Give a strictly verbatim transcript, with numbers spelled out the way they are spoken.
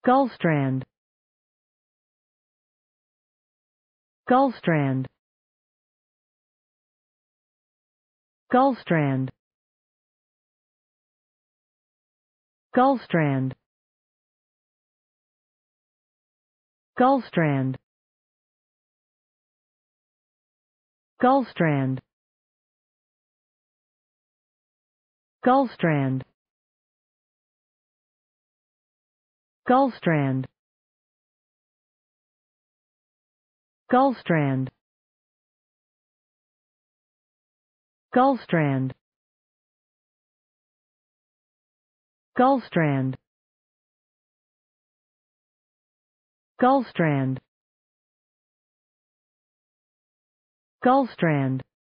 Gullstrand. Gullstrand. Gullstrand. Gullstrand. Gullstrand. Gullstrand. Gullstrand. Gullstrand. Gullstrand. Gullstrand. Gullstrand. Gullstrand. Gullstrand.